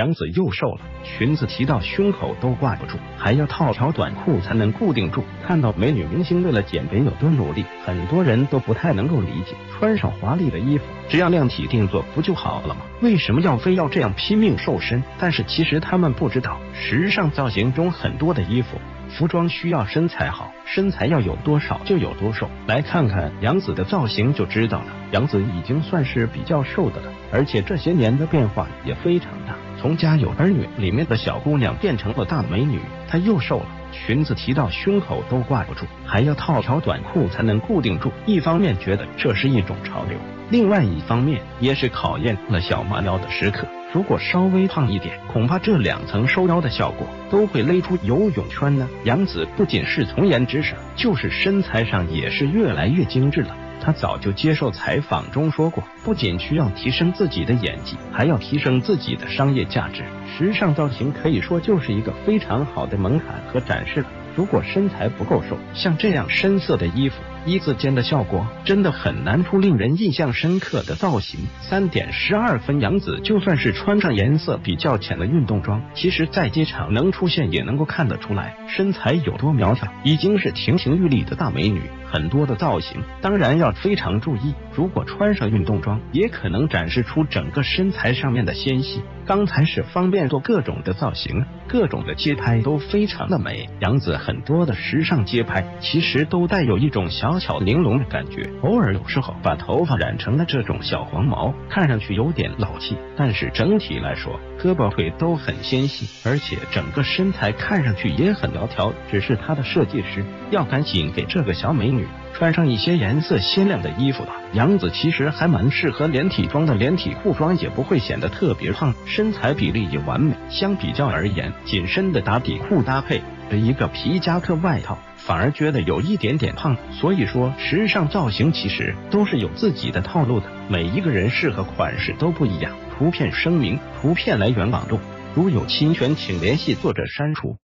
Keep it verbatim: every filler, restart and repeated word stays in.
杨紫又瘦了，裙子提到胸口都挂不住，还要套条短裤才能固定住。看到美女明星为了减肥有多努力，很多人都不太能够理解，穿上华丽的衣服，只要量体定做不就好了吗？为什么要非要这样拼命瘦身？但是其实他们不知道，时尚造型中很多的衣服服装需要身材好，身材要有多少就有多瘦。来看看杨紫的造型就知道了，杨紫已经算是比较瘦的了，而且这些年的变化也非常大，从家有儿女里面的小姑娘变成了大美女。她又瘦了，裙子提到胸口都挂不住，还要套条短裤才能固定住。一方面觉得这是一种潮流，另外一方面也是考验了小蛮腰的时刻。如果稍微胖一点，恐怕这两层收腰的效果都会勒出游泳圈呢。杨紫不仅是从颜值上，就是身材上也是越来越精致了。她早就接受采访中说过，不仅需要提升自己的演技，还要提升自己的商业价值。时尚造型可以说就是一个非常好的门槛和展示了。如果身材不够瘦，像这样深色的衣服，一字肩的效果真的很难出令人印象深刻的造型。三点十二分，杨紫就算是穿上颜色比较浅的运动装，其实在街场能出现也能够看得出来身材有多苗条，已经是亭亭玉立的大美女。很多的造型当然要非常注意，如果穿上运动装，也可能展示出整个身材上面的纤细。刚才是方便做各种的造型，各种的街拍都非常的美。杨紫很多的时尚街拍其实都带有一种小巧玲珑的感觉，偶尔有时候把头发染成了这种小黄毛，看上去有点老气，但是整体来说胳膊腿都很纤细，而且整个身材看上去也很苗条。只是她的设计师要赶紧给这个小美女穿上一些颜色鲜亮的衣服吧。杨紫其实还蛮适合连体装的，连体裤装也不会显得特别胖，身材比例也完美。相比较而言，紧身的打底裤搭配的一个皮夹克外套，反而觉得有一点点胖。所以说时尚造型其实都是有自己的套路的，每一个人适合款式都不一样。图片声明：图片来源网络，如有侵权请联系作者删除。